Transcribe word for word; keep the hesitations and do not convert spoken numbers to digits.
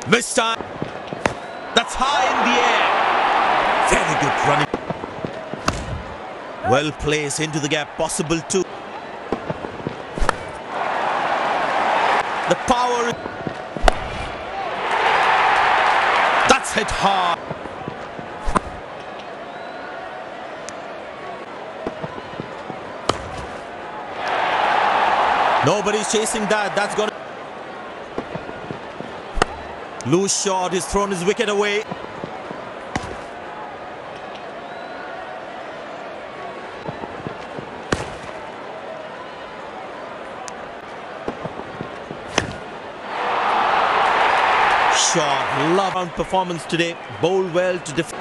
This time, that's high in the air. Very good running. Well placed into the gap, possible too. The power. That's hit hard. Nobody's chasing that. That's gonna. Loose shot. He's thrown his wicket away. Shot. Love on performance today. Bowled well to defend.